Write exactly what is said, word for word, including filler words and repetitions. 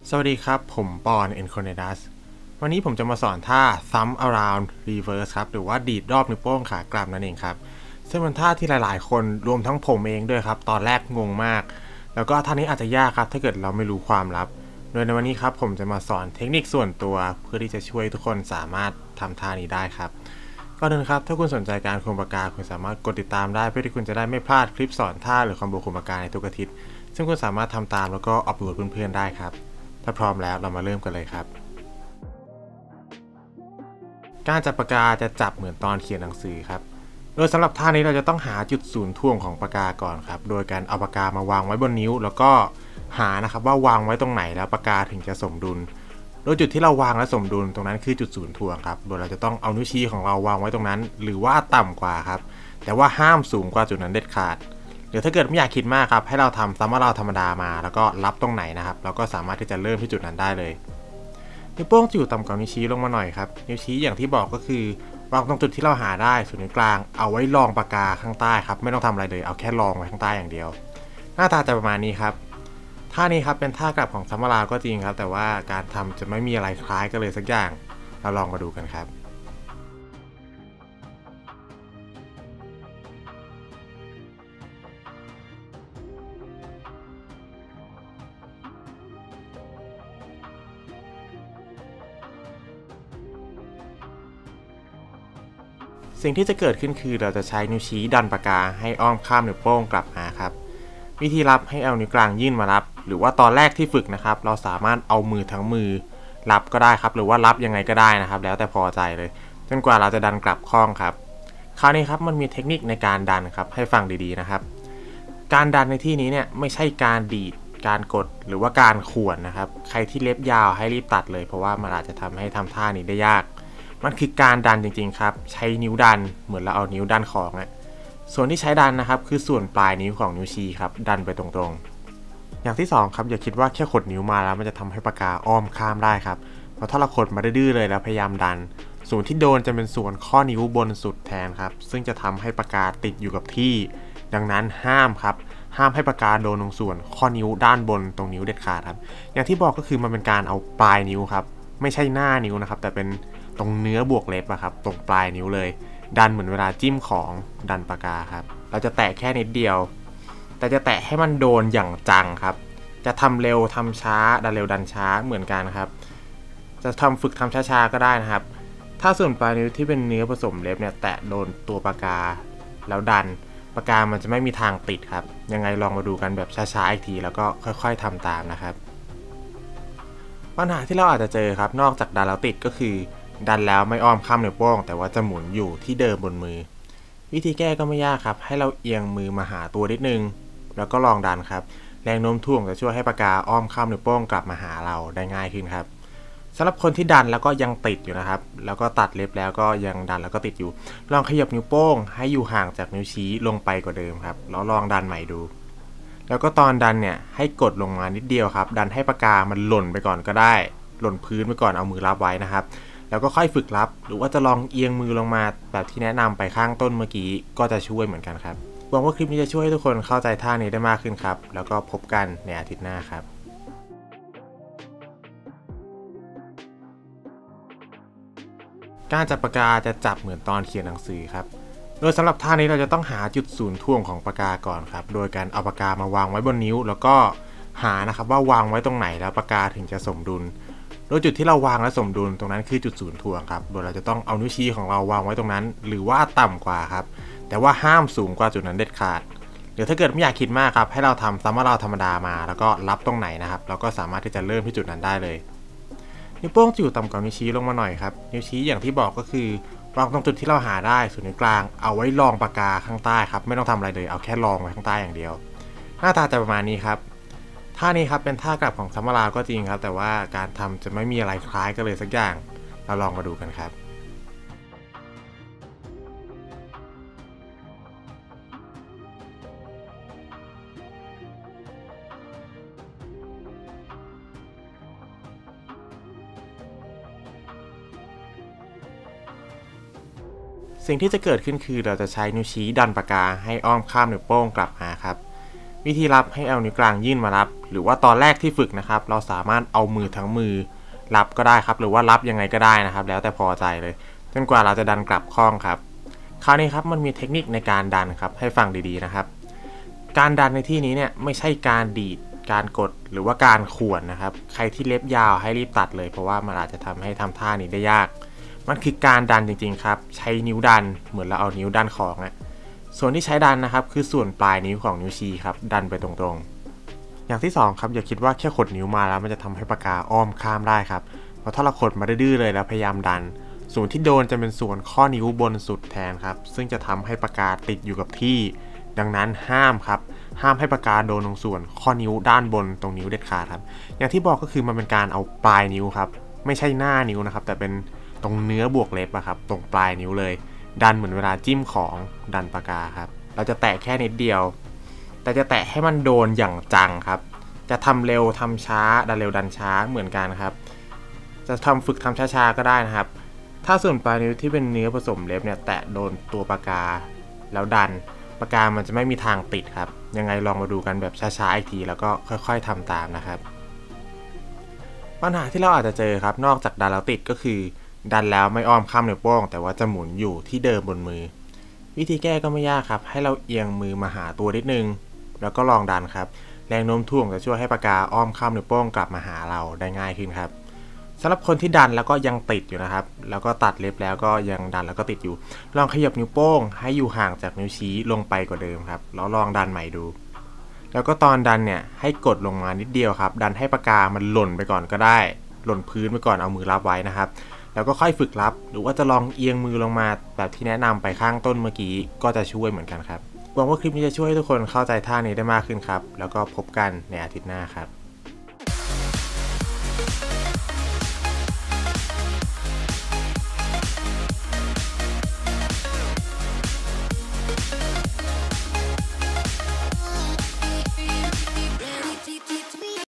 สวัสดีครับผมปอน เอ็น โคเนดัส วันนี้ผมจะมาสอนท่า Thumb Around Reverse ครับหรือว่าดีดรอบนิ้วโป้งขากลับนั่นเองครับซึ่งเป็นท่าที่หลายๆคนรวมทั้งผมเองด้วยครับตอนแรกงงมากแล้วก็ท่านี้อาจจะยากครับถ้าเกิดเราไม่รู้ความลับโดยในวันนี้ครับผมจะมาสอนเทคนิคส่วนตัวเพื่อที่จะช่วยทุกคนสามารถทำท่านี้ได้ครับก็เดินครับถ้าคุณสนใจการคุมปากกาคุณสามารถกดติดตามได้เพื่อที่คุณจะได้ไม่พลาดคลิปสอนท่าหรือคอมโบคุมปากกาในทุกอาทิตย์ซึ่งคุณสามารถทำตามแล้วก็อัปโหลดเพื่อนๆได้ครับถ้าพร้อมแล้วเรามาเริ่มกันเลยครับการจับปากกาจะจับเหมือนตอนเขียนหนังสือครับโดยสำหรับท่านี้เราจะต้องหาจุดศูนย์ถ่วงของปากกาก่อนครับโดยการเอาปากกามาวางไว้บนนิ้วแล้วก็หานะครับว่าวางไว้ตรงไหนแล้วปากกาถึงจะสมดุลโดยจุดที่เราวางและสมดุลตรงนั้นคือจุดศูนย์ถ่วงครับโดยเราจะต้องเอานิ้วชี้ของเราวางไว้ตรงนั้นหรือว่าต่ำกว่าครับแต่ว่าห้ามสูงกว่าจุดนั้นเด็ดขาดเดี๋ยวถ้าเกิดไม่อยากคิดมากครับให้เราทำซ้ำว่าเราธรรมดามาแล้วก็รับตรงไหนนะครับเราก็สามารถที่จะเริ่มที่จุดนั้นได้เลยนิ้วโป้งจะอยู่ต่ำกว่านิ้วชี้ลงมาหน่อยครับนิ้วชี้อย่างที่บอกก็คือวางตรงจุดที่เราหาได้ส่วนนิ้วกลางเอาไว้รองปากกาข้างใต้ครับไม่ต้องทำอะไรเลยเอาแค่รองไว้ข้างใต้อย่างเดียวหน้าตาจะประมาณนี้ครับท่านี้ครับเป็นท่ากลับของซัมมาราก็จริงครับแต่ว่าการทำจะไม่มีอะไรคล้ายกันเลยสักอย่างเราลองมาดูกันครับสิ่งที่จะเกิดขึ้นคือเราจะใช้นิ้วชี้ดันปากกาให้อ้อมข้ามนิ้วโป้งกลับมาครับวิธีรับให้เอานิ้วกลางยื่นมารับหรือว่าตอนแรกที่ฝึกนะครับเราสามารถเอามือทั้งมือรับก็ได้ครับหรือว่ารับยังไงก็ได้นะครับแล้วแต่พอใจเลยจนกว่าเราจะดันกลับคล้องครับคราวนี้ครับมันมีเทคนิคในการดันครับให้ฟังดีๆนะครับการดันในที่นี้เนี่ยไม่ใช่การดีดการกดหรือว่าการข่วนนะครับใครที่เล็บยาวให้รีบตัดเลยเพราะว่ามันอาจจะทำให้ทำท่านี้ได้ยากมันคือการดันจริงๆครับใช้นิ้วดันเหมือนเราเอานิ้วดันของอะส่วนที่ใช้ดันนะครับคือส่วนปลายนิ้วของนิ้วชี้ครับดันไปตรงๆอย่างที่สองครับอย่าคิดว่าแค่ขดนิ้วมาแล้วมันจะทำให้ปากกาอ้อมข้ามได้ครับเพราะถ้าเราขดมาดื้อเลยแล้วพยายามดันส่วนที่โดนจะเป็นส่วนข้อนิ้วบนสุดแทนครับซึ่งจะทำให้ปากกาติดอยู่กับที่ดังนั้นห้ามครับห้ามให้ปากกาโดนตรงส่วนข้อนิ้วด้านบนตรงนิ้วเด็ดขาดครับอย่างที่บอกก็คือมันเป็นการเอาปลายนิ้วครับไม่ใช่หน้านิ้วนะครับแต่เป็นตรงเนื้อบวกเล็บอะครับตรงปลายนิ้วเลยดันเหมือนเวลาจิ้มของดันปากกาครับเราจะแตะแค่นิดเดียวแต่จะแตะให้มันโดนอย่างจังครับจะทำเร็วทำช้าดันเร็วดันช้าเหมือนกันครับจะทำฝึกทำช้าๆก็ได้นะครับถ้าส่วนปลายนิ้วที่เป็นเนื้อผสมเล็บเนี่ยแตะโดนตัวปากกาแล้วดันปากกามันจะไม่มีทางติดครับยังไงลองมาดูกันแบบช้าๆอีกทีแล้วก็ค่อยๆทำตามนะครับปัญหาที่เราอาจจะเจอครับนอกจากดันแล้วติดก็คือดันแล้วไม่อ้อมข้ามนิ้วโป้งแต่ว่าจะหมุนอยู่ที่เดิมบนมือวิธีแก้ก็ไม่ยากครับให้เราเอียงมือมาหาตัวนิดนึงแล้วก็ลองดันครับแรงโน้มถ่วงจะช่วยให้ปากกาอ้อมข้ามนิ้วโป้งกลับมาหาเราได้ง่ายขึ้นครับสำหรับคนที่ดันแล้วก็ยังติดอยู่นะครับแล้วก็ตัดเล็บแล้วก็ยังดันแล้วก็ติดอยู่ลองขยับนิ้วโป้งให้อยู่ห่างจากนิ้วชี้ลงไปกว่าเดิมครับแล้วลองดันใหม่ดูแล้วก็ตอนดันเนี่ยให้กดลงมานิดเดียวครับดันให้ปากกามันหล่นไปก่อนก็ได้หล่นพื้นไปก่อนเอามือรับไว้นะครับแล้วก็ค่อยฝึกรับหรือว่าจะลองเอียงมือลงมาแบบที่แนะนำไปข้างต้นเมื่อกี้ก็จะช่วยเหมือนกันครับหวังว่าคลิปนี้จะช่วยให้ทุกคนเข้าใจท่านี้ได้มากขึ้นครับแล้วก็พบกันในอาทิตย์หน้าครับการจับปากกาจะจับเหมือนตอนเขียนหนังสือครับโดยสำหรับท่านี้เราจะต้องหาจุดศูนย์ถ่วงของปากกาก่อนครับโดยการเอาปากกามาวางไว้บนนิ้วแล้วก็หานะครับว่าวางไว้ตรงไหนแล้วปากกาถึงจะสมดุลโดยจุดที่เราวางและสมดุลตรงนั้นคือจุดศูนย์ถ่วงครับโดยเราจะต้องเอานิ้วชี้ของเราวางไว้ตรงนั้นหรือว่าต่ำกว่าครับแต่ว่าห้ามสูงกว่าจุดนั้นเด็ดขาดเดี๋ยวถ้าเกิดไม่อยากคิดมากครับให้เราทำซ้ำว่าเราธรรมดามาแล้วก็รับตรงไหนนะครับเราก็สามารถที่จะเริ่มที่จุดนั้นได้เลยนิ้วโป้งจะอยู่ต่ำกว่านิ้วชี้ลงมาหน่อยครับนิ้วชี้อย่างที่บอกก็คือวางตรงจุดที่เราหาได้ส่วนนิ้วกลางเอาไว้รองปากกาข้างใต้ครับไม่ต้องทำอะไรเลยเอาแค่รองไว้ข้างใต้อย่างเดียวหน้าตาจะประมาณนี้ครับท่านี้ครับเป็นท่ากลับของซัมมาราก็จริงครับแต่ว่าการทำจะไม่มีอะไรคล้ายกันเลยสักอย่างเราลองมาดูกันครับสิ่งที่จะเกิดขึ้นคือเราจะใช้นิ้วชี้ดันปากกาให้อ้อมข้ามนิ้วโป้งกลับมาครับวิธีรับให้เอานิ้วกลางยื่นมารับหรือว่าตอนแรกที่ฝึกนะครับเราสามารถเอามือทั้งมือรับก็ได้ครับหรือว่ารับยังไงก็ได้นะครับแล้วแต่พอใจเลยจนกว่าเราจะดันกลับข้องครับคราวนี้ครับมันมีเทคนิคในการดันครับให้ฟังดีๆนะครับการดันในที่นี้เนี่ยไม่ใช่การดีดการกดหรือว่าการข่วนนะครับใครที่เล็บยาวให้รีบตัดเลยเพราะว่ามันอาจจะทำให้ทำท่านี้ได้ยากมันคือการดันจริงๆครับใช้นิ้วดันเหมือนเราเอานิ้วดันของอะส่วนที่ใช้ดันนะครับคือส่วนปลายนิ้วของนิ้วชี้ครับดันไปตรงๆอย่างที่สองครับอย่าคิดว่าแค่ขดนิ้วมาแล้วมันจะทำให้ปากกาอ้อมข้ามได้ครับเพราะถ้าเราขดมาดื้อๆเลยแล้วพยายามดันส่วนที่โดนจะเป็นส่วนข้อนิ้วบนสุดแทนครับซึ่งจะทำให้ปากกาติดอยู่กับที่ดังนั้นห้ามครับห้ามให้ปากกาโดนตรงส่วนข้อนิ้วด้านบนตรงนิ้วเด็ดขาดครับอย่างที่บอกก็คือมันเป็นการเอาปลายนิ้วครับไม่ใช่หน้านิ้วนะครับแต่เป็นตรงเนื้อบวกเล็บอะครับตรงปลายนิ้วเลยดันเหมือนเวลาจิ้มของดันปากกาครับเราจะแตะแค่นิดเดียวแต่จะแตะให้มันโดนอย่างจังครับจะทำเร็วทำช้าดันเร็วดันช้าเหมือนกันครับจะทำฝึกทำช้าๆก็ได้นะครับถ้าส่วนปลายนิ้วที่เป็นเนื้อผสมเล็บเนี่ยแตะโดนตัวปากกาแล้วดันปากกามันจะไม่มีทางติดครับยังไงลองมาดูกันแบบช้าๆอีกทีแล้วก็ค่อยๆทำตามนะครับปัญหาที่เราอาจจะเจอครับนอกจากดันแล้วติดก็คือดันแล้วไม่อ้อมข้ามนิ้วโป้งแต่ว่าจะหมุนอยู่ที่เดิมบนมือวิธีแก้ก็ไม่ยากครับให้เราเอียงมือมาหาตัวนิดนึงแล้วก็ลองดันครับแรงโน้มถ่วงจะช่วยให้ปากกาอ้อมข้ามนิ้วโป้งกลับมาหาเราได้ง่ายขึ้นครับสำหรับคนที่ดันแล้วก็ยังติดอยู่นะครับแล้วก็ตัดเล็บแล้วก็ยังดันแล้วก็ติดอยู่ลองขยับนิ้วโป้งให้อยู่ห่างจากนิ้วชี้ลงไปกว่าเดิมครับแล้วลองดันใหม่ดูแล้วก็ตอนดันเนี่ยให้กดลงมานิดเดียวครับดันให้ปากกามันหล่นไปก่อนก็ได้หล่นพื้นไปก่อนเอามือรับไว้นะครับแล้วก็ค่อยฝึกรับหรือว่าจะลองเอียงมือลงมาแบบที่แนะนำไปข้างต้นเมื่อกี้ก็จะช่วยเหมือนกันครับหวังว่าคลิปนี้จะช่วยให้ทุกคนเข้าใจท่านี้ได้มากขึ้นครับแล้วก็พบกันในอาทิตย์หน้าครับ